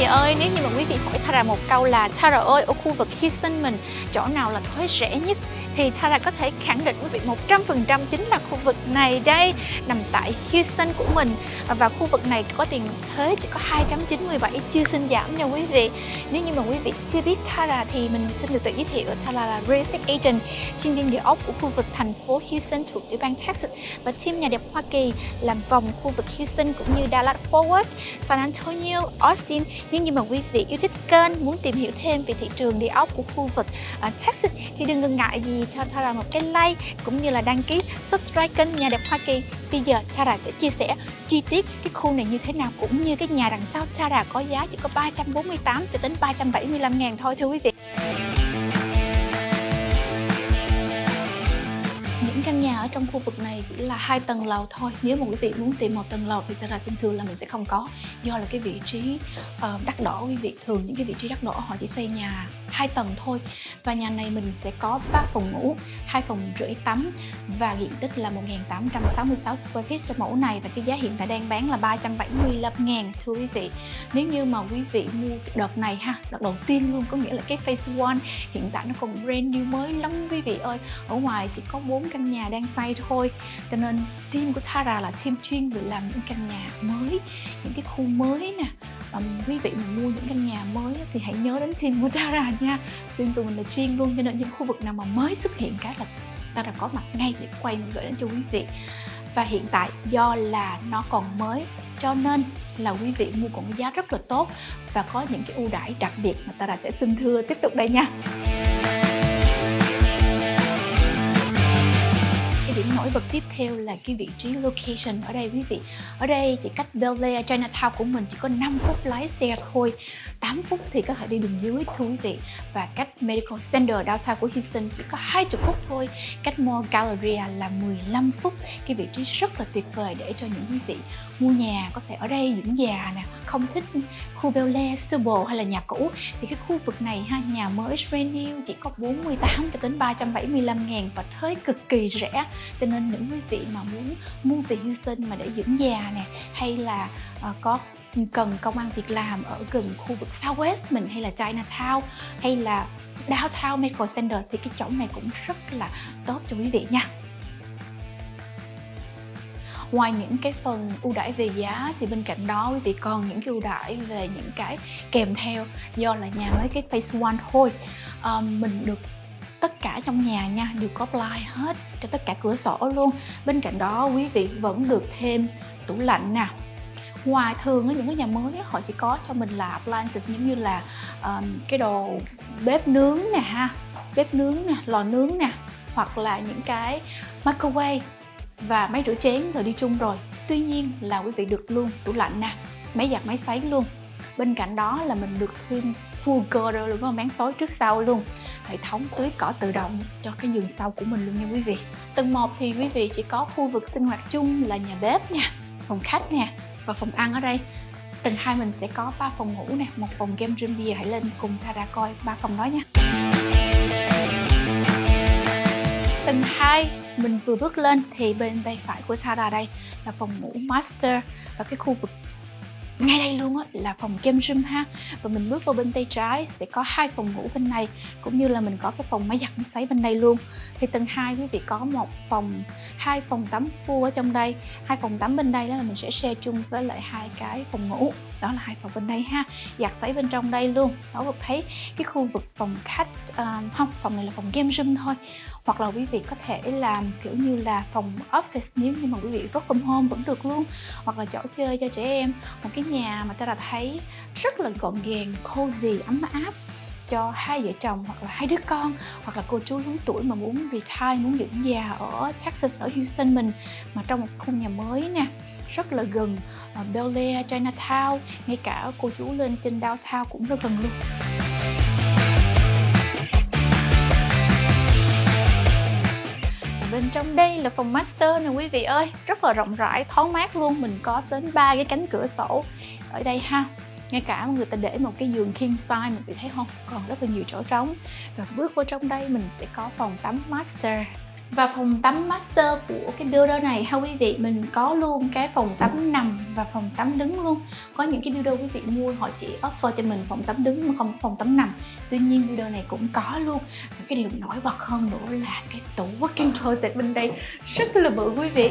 ơi, nếu như mà quý vị hỏi Tara một câu là Tara ơi, ở khu vực Houston mình chỗ nào là thuế rẻ nhất, thì Tara có thể khẳng định quý vị 100% chính là khu vực này đây, nằm tại Houston của mình. Và khu vực này có tiền thuế chỉ có 2.97, chưa xin giảm nha quý vị. Nếu như mà quý vị chưa biết Tara thì mình xin được tự giới thiệu, Tara là Real Estate Agent, chuyên viên địa ốc của khu vực thành phố Houston thuộc tiểu bang Texas, và team nhà đẹp Hoa Kỳ làm vòng khu vực Houston cũng như Dallas Fort Worth, San Antonio, Austin. Nếu như mà quý vị yêu thích kênh, muốn tìm hiểu thêm về thị trường địa ốc của khu vực Texas thì đừng ngần ngại gì cho Tara một cái like cũng như là đăng ký subscribe kênh nhà đẹp Hoa Kỳ. Bây giờ Tara sẽ chia sẻ chi tiết cái khu này như thế nào, cũng như cái nhà đằng sau Tara có giá chỉ có 348 cho đến 375 ngàn thôi thưa quý vị. Những căn nhà ở trong khu vực này chỉ là 2 tầng lầu thôi. Nếu mà quý vị muốn tìm 1 tầng lầu thì Tara xin thưa là mình sẽ không có, do là cái vị trí đắt đỏ quý vị. Thường những cái vị trí đắt đỏ họ chỉ xây nhà 2 tầng thôi. Và nhà này mình sẽ có 3 phòng ngủ, 2 phòng rưỡi tắm và diện tích là 1.866 square feet cho mẫu này, và cái giá hiện tại đang bán là 375 ngàn thưa quý vị. Nếu như mà quý vị mua đợt này ha, đợt đầu tiên luôn, có nghĩa là cái phase 1, hiện tại nó còn brand new mới lắm quý vị ơi. Ở ngoài chỉ có 4 căn nhà đang xây thôi, cho nên team của Tara là team chuyên về làm những căn nhà mới, những cái khu mới nè. Quý vị mà mua những căn nhà mới thì hãy nhớ đến team của Tara nha. Team tụi mình là chuyên luôn, cho nên những khu vực nào mà mới xuất hiện cái là Tara có mặt ngay để quay và gửi đến cho quý vị. Và hiện tại do là nó còn mới cho nên là quý vị mua còn giá rất là tốt và có những cái ưu đãi đặc biệt mà Tara sẽ xin thưa tiếp tục đây nha. Điểm nổi bật tiếp theo là cái vị trí location ở đây quý vị. Ở đây chỉ cách Bel Air, Chinatown của mình chỉ có 5 phút lái xe thôi, 8 phút thì có thể đi đường dưới thưa quý vị. Và cách Medical Center downtown của Houston chỉ có 20 phút thôi, cách Mall Galleria là 15 phút. Cái vị trí rất là tuyệt vời để cho những quý vị mua nhà có thể ở đây dưỡng già nè, không thích khu Bel Air, Subo hay là nhà cũ thì cái khu vực này ha, nhà mới brand new chỉ có 48 cho đến 375 ngàn và thuế cực kỳ rẻ. Cho nên những quý vị mà muốn mua về Houston mà để dưỡng già nè, hay là có cần công ăn việc làm ở gần khu vực Southwest mình, hay là Chinatown, hay là Downtown Medical Center thì cái chỗ này cũng rất là tốt cho quý vị nha. Ngoài những cái phần ưu đãi về giá thì bên cạnh đó quý vị còn những cái ưu đãi về những cái kèm theo, do là nhà mới cái phase 1 thôi. Mình được tất cả trong nhà nha đều có apply hết cho tất cả cửa sổ luôn. Bên cạnh đó quý vị vẫn được thêm tủ lạnh nè. Ngoài thường những cái nhà mới họ chỉ có cho mình là appliances giống như là cái đồ bếp nướng nè ha, bếp nướng nè, lò nướng nè, hoặc là những cái microwave và máy rửa chén rồi đi chung rồi. Tuy nhiên là quý vị được luôn tủ lạnh nè, máy giặt máy sấy luôn. Bên cạnh đó là mình được thêm full girder luôn, có bán xối trước sau luôn, hệ thống tưới cỏ tự động cho cái giường sau của mình luôn nha quý vị. Tầng 1 thì quý vị chỉ có khu vực sinh hoạt chung là nhà bếp nè, phòng khách nè và phòng ăn ở đây. Tầng 2 mình sẽ có 3 phòng ngủ nè, 1 phòng game room. Bây giờ hãy lên cùng Tara coi 3 phòng đó nha. Tầng 2 mình vừa bước lên thì bên tay phải của Tara đây là phòng ngủ master, và cái khu vực ngay đây luôn á là phòng game room ha. Và mình bước vào bên tay trái sẽ có 2 phòng ngủ bên này, cũng như là mình có cái phòng máy giặt máy sấy bên đây luôn. Thì tầng 2 quý vị có 2 phòng tắm full ở trong đây, 2 phòng tắm bên đây đó là mình sẽ share chung với lại 2 cái phòng ngủ. Đó là 2 phòng bên đây ha, giặt sấy bên trong đây luôn. Đó, được thấy cái khu vực phòng khách, không, phòng này là phòng game room thôi. Hoặc là quý vị có thể làm kiểu như là phòng office nếu như mà quý vị work from home vẫn được luôn. Hoặc là chỗ chơi cho trẻ em, một cái nhà mà Tara thấy rất là gọn gàng, cozy, ấm áp cho 2 vợ chồng hoặc là 2 đứa con, hoặc là cô chú lớn tuổi mà muốn retire, muốn dưỡng già ở Texas, ở Houston mình, mà trong một khu nhà mới nè, rất là gần Bel Air, Chinatown, ngay cả cô chú lên trên downtown cũng rất gần luôn. Bên trong đây là phòng master nè quý vị ơi, rất là rộng rãi, thoáng mát luôn. Mình có đến 3 cái cánh cửa sổ ở đây ha. Ngay cả người ta để một cái giường king size, mình thấy không, còn rất là nhiều chỗ trống. Và bước vào trong đây mình sẽ có phòng tắm master Và phòng tắm master của cái builder này ha quý vị, mình có luôn cái phòng tắm nằm và phòng tắm đứng luôn. Có những cái builder quý vị mua họ chỉ offer cho mình phòng tắm đứng mà không có phòng tắm nằm. Tuy nhiên builder này cũng có luôn. Và cái điều nổi bật hơn nữa là cái tủ walk-in closet bên đây rất là bự quý vị.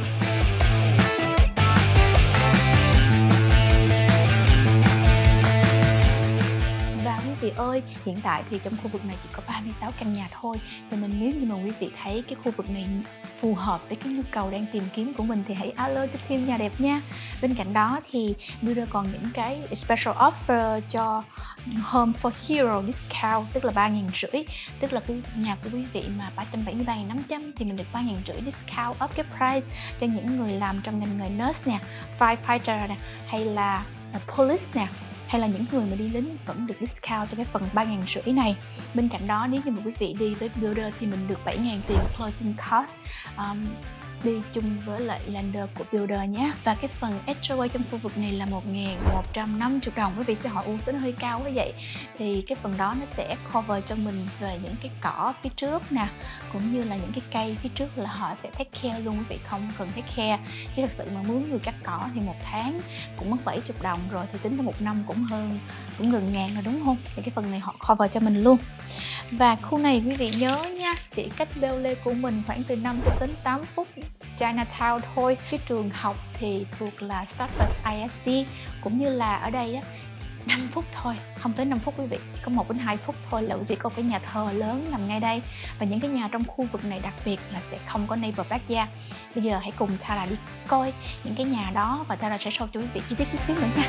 Quý vị ơi, hiện tại thì trong khu vực này chỉ có 36 căn nhà thôi. Cho nên nếu như mà quý vị thấy cái khu vực này phù hợp với cái nhu cầu đang tìm kiếm của mình thì hãy alo cho team nhà đẹp nha. Bên cạnh đó thì builder còn những cái special offer cho Home for Hero discount, tức là 3.500. Tức là cái nhà của quý vị mà 373.500 thì mình được 3.500 discount off cái price cho những người làm trong ngành nghề nurse nè, firefighter nè, hay là police nè, hay là những người mà đi lính vẫn được discount cho cái phần 3.500 này. Bên cạnh đó nếu như mà quý vị đi với builder thì mình được 7.000 tiền closing cost đi chung với lại lender của builder nhé. Và cái phần HOA trong khu vực này là 1.150 đồng. Quý vị sẽ hỏi sao nó hơi cao quá vậy? Thì cái phần đó nó sẽ cover cho mình về những cái cỏ phía trước nè, cũng như là những cái cây phía trước là họ sẽ take care luôn, quý vị không cần take care. Chứ thật sự mà mướn người cắt cỏ thì một tháng cũng mất 70 đồng rồi, thì tính ra một năm cũng gần ngàn rồi đúng không? Thì cái phần này họ cover cho mình luôn. Và khu này quý vị nhớ nha, chỉ cách Bel Lê của mình khoảng từ 5 cho đến 8 phút Chinatown thôi. Cái trường học thì thuộc là Stafford ISD, cũng như là ở đây á 5 phút thôi, không tới 5 phút quý vị, chỉ có 1 đến 2 phút thôi là quý vị có cái nhà thờ lớn nằm ngay đây. Và những cái nhà trong khu vực này đặc biệt là sẽ không có neighbor backyard. Bây giờ hãy cùng Tara đi coi những cái nhà đó và Tara sẽ show cho quý vị chi tiết chút xíu nữa nha.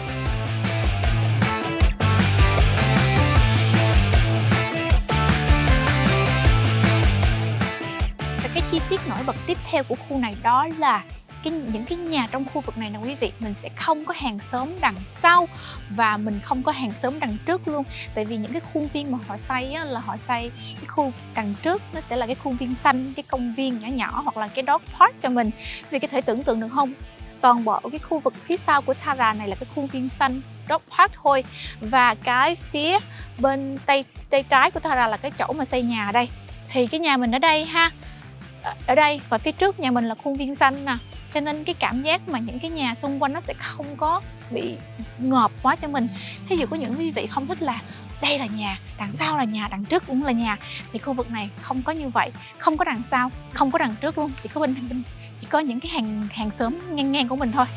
Cái chi tiết nổi bật tiếp theo của khu này đó là những cái nhà trong khu vực này nè quý vị, mình sẽ không có hàng xóm đằng sau và mình không có hàng xóm đằng trước luôn. Tại vì những cái khuôn viên mà họ xây á, là họ xây cái khu đằng trước nó sẽ là cái khuôn viên xanh, cái công viên nhỏ nhỏ hoặc là cái dog park cho mình. Vì có thể tưởng tượng được không? Toàn bộ cái khu vực phía sau của Tara này là cái khuôn viên xanh, dog park thôi. Và cái phía bên tay trái của Tara là cái chỗ mà xây nhà ở đây. Thì cái nhà mình ở đây ha, ở đây và phía trước nhà mình là khuôn viên xanh nè, cho nên cái cảm giác mà những cái nhà xung quanh nó sẽ không có bị ngợp quá cho mình. Thí dụ có những quý vị không thích là đây là nhà, đằng sau là nhà, đằng trước cũng là nhà, thì khu vực này không có như vậy, không có đằng sau, không có đằng trước luôn, chỉ có chỉ có những cái hàng xóm ngang của mình thôi.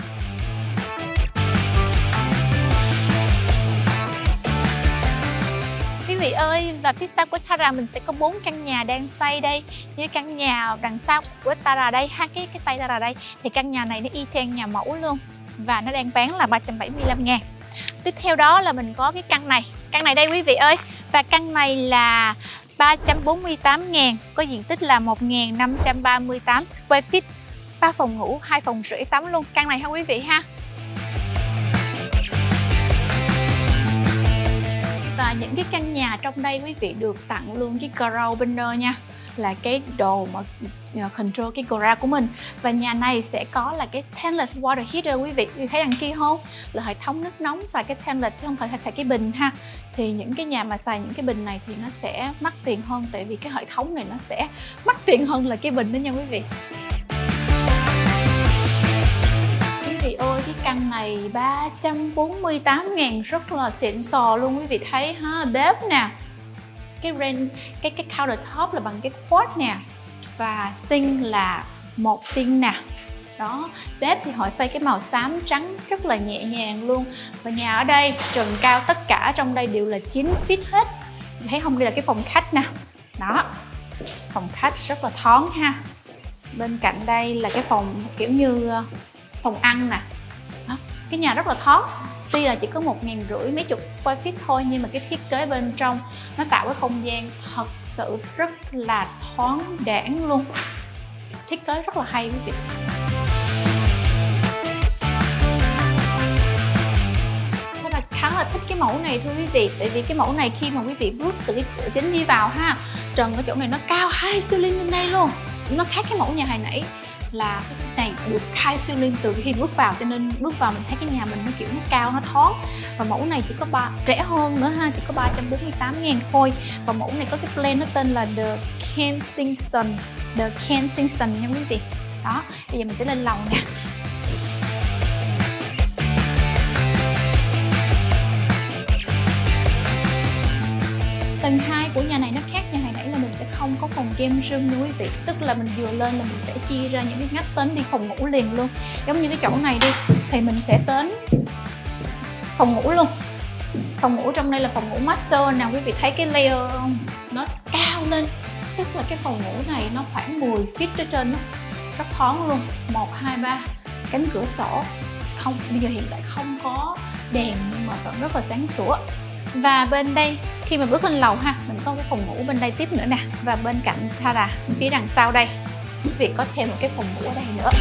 Quý vị ơi, và phía sau của Tara mình sẽ có 4 căn nhà đang xây đây. Như căn nhà đằng sau của Tara đây ha, cái tay Tara đây, thì căn nhà này nó y chang nhà mẫu luôn và nó đang bán là 375.000. Tiếp theo đó là mình có cái căn này đây quý vị ơi, và căn này là 348.000, có diện tích là 1.538 square feet, 3 phòng ngủ, 2 phòng rưỡi tắm luôn căn này ha quý vị ha. Và những cái căn nhà trong đây quý vị được tặng luôn cái ground opener nha, là cái đồ mà control cái garage của mình. Và nhà này sẽ có là cái tabless water heater quý vị thấy đằng kia không, là hệ thống nước nóng xài cái tabless chứ không phải xài cái bình ha. Thì những cái nhà mà xài những cái bình này thì nó sẽ mắc tiền hơn, tại vì cái hệ thống này nó sẽ mắc tiền hơn là cái bình đó nha quý vị. Ôi cái căn này 348.000 rất là xịn sò luôn quý vị thấy ha. Bếp nè, cái countertop là bằng cái quartz nè, và sink là một sink nè. Đó, bếp thì họ xây cái màu xám trắng rất là nhẹ nhàng luôn. Và nhà ở đây trần cao tất cả trong đây đều là 9 feet hết. Thấy không, đây là cái phòng khách nè. Đó, phòng khách rất là thoáng ha. Bên cạnh đây là cái phòng kiểu như phòng ăn nè. Đó, cái nhà rất là thoáng. Tuy là chỉ có 1.500 mấy chục square feet thôi, nhưng mà cái thiết kế bên trong nó tạo cái không gian thật sự rất là thoáng đãng luôn. Thiết kế rất là hay quý vị. Sao là khá là thích cái mẫu này thưa quý vị. Tại vì cái mẫu này khi mà quý vị bước từ cái cửa chính đi vào ha, trần ở chỗ này nó cao 2 ceiling lên đây luôn. Nó khác cái mẫu nhà hồi nãy. là cái này được high ceiling từ khi bước vào, cho nên bước vào mình thấy cái nhà mình nó kiểu nó cao, nó thoáng. Và mẫu này chỉ có rẻ hơn nữa ha, chỉ có 348.000 thôi. Và mẫu này có cái plan nó tên là The Kensington nha quý vị. Đó, bây giờ mình sẽ lên lầu nè. Tầng 2 của nhà này nó khác nhà hồi nãy là mình sẽ không có phòng game room nha quý vị. Tức là mình vừa lên là mình sẽ chia ra những cái ngách đến đi phòng ngủ liền luôn. Giống như cái chỗ này đi thì mình sẽ đến phòng ngủ luôn. Phòng ngủ trong đây là phòng ngủ master nè, quý vị thấy cái layer không? Nó cao lên. Tức là cái phòng ngủ này nó khoảng 10 feet ở trên đó. Rất thoáng luôn. 1, 2, 3 cánh cửa sổ. Không, bây giờ hiện tại không có đèn nhưng mà vẫn rất là sáng sủa. Và bên đây khi mà bước lên lầu ha, mình có cái phòng ngủ bên đây tiếp nữa nè. Và bên cạnh Tara phía đằng sau đây, quý vị có thêm một cái phòng ngủ ở đây nữa.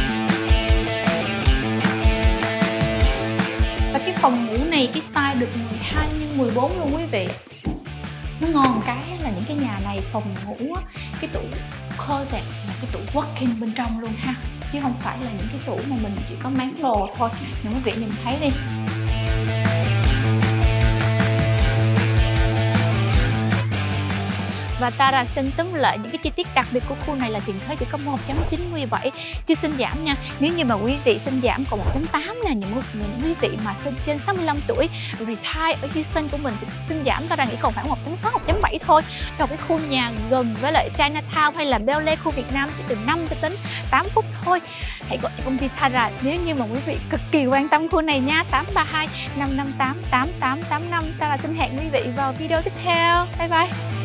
Và cái phòng ngủ này cái size được 12 x 14 luôn quý vị. Nó ngon cái là những cái nhà này phòng ngủ cái tủ closet là cái tủ walk-in bên trong luôn ha, chứ không phải là những cái tủ mà mình chỉ có máng đồ thôi. Nhưng quý vị nhìn thấy đi. Và Tara xin túm lại những cái chi tiết đặc biệt của khu này là tiền thuế chỉ có 1.97, chưa xin giảm nha. Nếu như mà quý vị xin giảm còn 1.8 là những quý vị mà sinh trên 65 tuổi retire ở hy sinh của mình thì xin giảm Tara nghĩ còn khoảng 1.6, 1.7 thôi. Còn cái khu nhà gần với lại Chinatown hay là Bel Air khu Việt Nam chỉ từ 5 cho đến 8 phút thôi. Hãy gọi cho công ty Tara nếu như mà quý vị cực kỳ quan tâm khu này nha. 832 558 8885. Tara xin hẹn quý vị vào video tiếp theo. Bye bye.